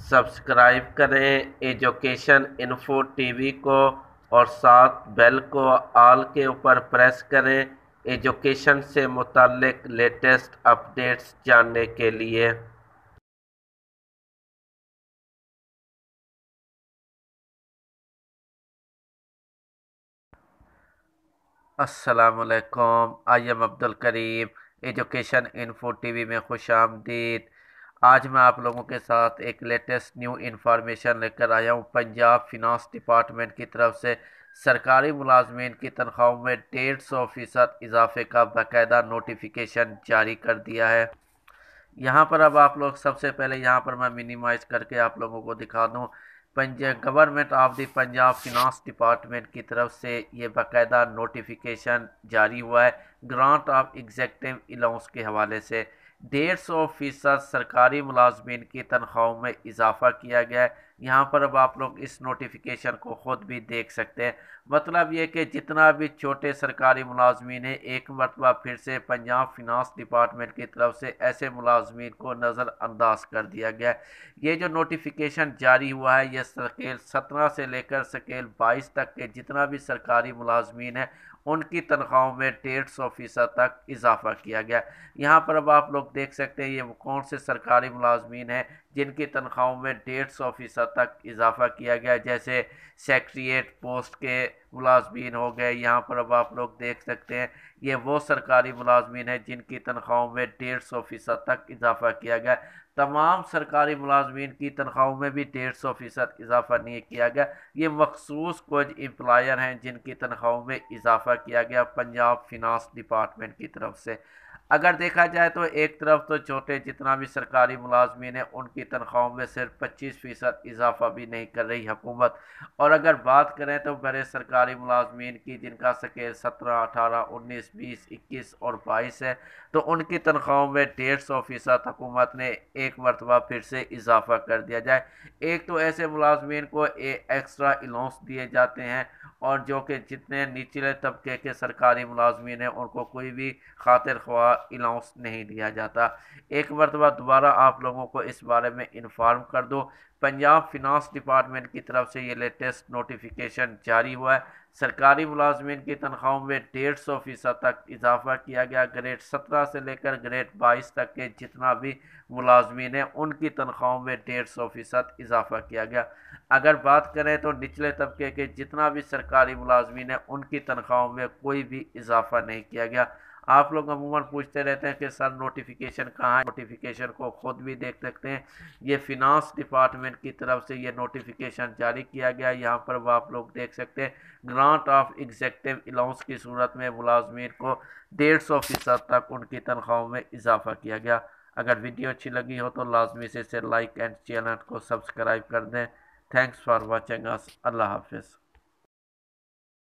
Subscribe करें education info TV को और साथ बेल को ऑल के ऊपर प्रेस करें एजुकेशन से मुताल्लिक लेटेस्ट अपडेट्स जानने के लिए। अस्सलामुअलैकुम, I am Abdul Karim. Education info TV में खुश आमदीद। आज मैं आप लोगों के साथ एक लेटेस्ट न्यू इन्फॉर्मेशन लेकर आया हूँ। पंजाब फिनांस डिपार्टमेंट की तरफ से सरकारी मुलाजमीन की तनख्वाहों में 150% इजाफे का बाकायदा नोटिफिकेशन जारी कर दिया है। यहाँ पर अब आप लोग सबसे पहले यहाँ पर मैं मिनिमाइज करके आप लोगों को दिखा दूँ। Government of the Punjab finance department की तरफ से ये बाकायदा नोटिफिकेशन जारी हुआ है ग्रांट ऑफ एग्जेक्टिव अलाउंस के हवाले से। 150% सरकारी मुलाजमीन की तनख्वाहों में इजाफा किया गया है। यहाँ पर अब आप लोग इस नोटिफिकेशन को ख़ुद भी देख सकते हैं। मतलब ये कि जितना भी छोटे सरकारी मुलाजमीन है, एक मरतबा फिर से पंजाब फिनांस डिपार्टमेंट की तरफ से ऐसे मुलाजमीन को नज़रअंदाज कर दिया गया है। ये जो नोटिफिकेशन जारी हुआ है ये स्केल 17 से लेकर स्केल 22 तक के जितना भी सरकारी मुलाजमीन है उनकी तनख्वाहों में 150% तक इजाफा किया गया। यहाँ पर अब आप लोग देख सकते हैं ये कौन से सरकारी मुलाजमीन हैं जिनकी तनख्वाहों में 150% तक इजाफा किया गया। जैसे सेक्रेटरीट पोस्ट के मुलाजमीन हो गए। यहाँ पर अब आप लोग देख सकते हैं ये वो सरकारी मुलाजमीन हैं जिनकी तनख्वाहों में 150% तक इजाफा किया गया। तमाम सरकारी मुलाजमीन की तनख्वाहों में भी 150% इजाफा नहीं किया गया। ये मखसूस कुछ एम्प्लॉयर हैं जिनकी तनख्वाहों में इजाफा किया गया पंजाब फिनांस डिपार्टमेंट की तरफ से। अगर देखा जाए तो एक तरफ तो छोटे जितना भी सरकारी मुलाजमीन है उनकी तनख्वाहों में सिर्फ 25% इजाफा भी नहीं कर रही हुकूमत। और अगर बात करें तो बड़े सरकारी मुलाजमीन की जिनका स्केल 17, 18, 19, 20, 21 और 22 है तो उनकी तनख्वाहों में 150% हुकूमत ने एक मरतबा फिर से इजाफा कर दिया जाए। एक तो ऐसे मुलाजमीन को एक्स्ट्रा अलाउंस दिए जाते हैं और जो कि जितने निचले तबके के सरकारी मुलाजमीन हैं उनको कोई भी खातिर ख्वाह अलाउंस नहीं दिया जाता। एक मरतबा दोबारा आप लोगों को इस बारे में इन्फॉर्म कर दो, पंजाब फिनांस डिपार्टमेंट की तरफ से ये लेटेस्ट नोटिफिकेशन जारी हुआ है। सरकारी मुलाजमीन की तनख्वाहों में 150% तक इजाफा किया गया। ग्रेड 17 से लेकर ग्रेड 22 तक के जितना भी मुलाजमीन हैं उनकी तनख्वाहों में 150% इजाफा किया गया। अगर बात करें तो निचले तबके के जितना भी सरकारी मुलाजमीन हैं उनकी तनख्वाहों में कोई भी इजाफा नहीं किया गया। आप लोग अमूमन पूछते रहते हैं कि सर नोटिफिकेशन कहाँ है। नोटिफिकेशन को खुद भी देख सकते हैं। ये फिनांस डिपार्टमेंट की तरफ से ये नोटिफिकेशन जारी किया गया। यहाँ पर वो आप लोग देख सकते हैं ग्रांट ऑफ एग्जेक्टिव अलाउंस की सूरत में मुलाजमीन को 150% तक उनकी तनख्वाहों में इजाफा किया गया। अगर वीडियो अच्छी लगी हो तो लाजमी से इसे लाइक एंड चैनल को सब्सक्राइब कर दें। Thanks for watching us. Allah हाफिज़।